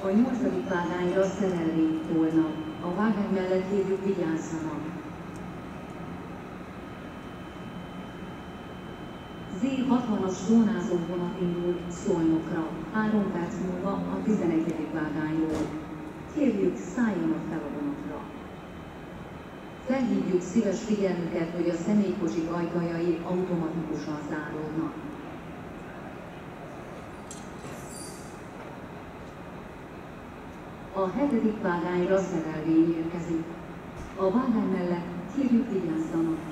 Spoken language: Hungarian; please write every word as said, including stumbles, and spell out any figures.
A nyolcadik vágányra szerelvényt tolnak. A vágány mellett kérjük, vigyázzanak. zé hatvanas zónázó vonat indul Szolnokra. Három perc múlva a tizenegyedik vágányról. Kérjük, szálljanak fel a vonatra. Felhívjuk szíves figyelmüket, hogy a személykocsik ajtajai automatikusan záródnak. A hetedik vágányra szerelvény érkezik. A vágány mellett kérjük, vigyázzanak.